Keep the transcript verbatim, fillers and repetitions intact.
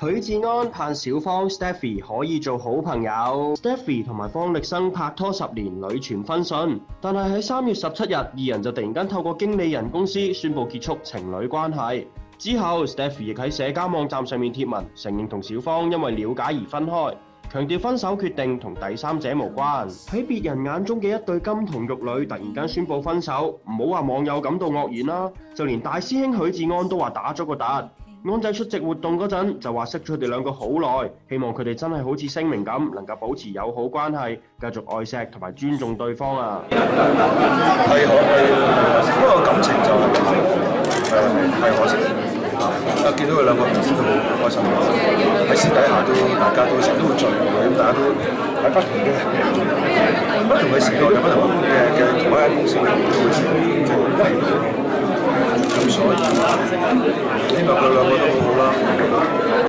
許志安盼小芳 Stephy 可以做好朋友。Stephy 同埋方力申拍拖十年，屢傳婚訊，但係喺三月十七日，二人就突然間透過經理人公司宣布結束情侶關係。之後 Stephy 亦喺社交網站上面貼文，承認同小芳因為了解而分開，強調分手決定同第三者無關。喺別人眼中嘅一對金童玉女突然間宣布分手，唔好話網友感到愕然啦，就連大師兄許志安都話打咗個突。安仔出席活動嗰陣就話識咗佢哋兩個好耐，希望佢哋真係好似聲明咁，能夠保持友好關係，繼續愛錫同埋尊重對方啊！ 係可係，不過感情就誒係可惜，啊見到佢兩個唔知都好開心，喺私底下都大家都成日都會聚會，咁大家都喺不同嘅不同嘅時代有不同嘅嘅同一間公司嘅都會即係睇到。咁所以希望佢兩個都好好啦。